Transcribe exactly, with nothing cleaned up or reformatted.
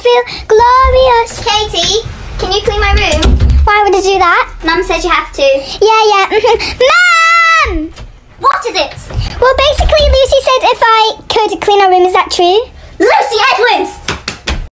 feel glorious. Katie, can you clean my room? Why would I do that? Mum said you have to. Yeah, yeah. Mum! What is it? Well, basically, Lucy said if I could clean our room. Is that true? Lucy Edwards!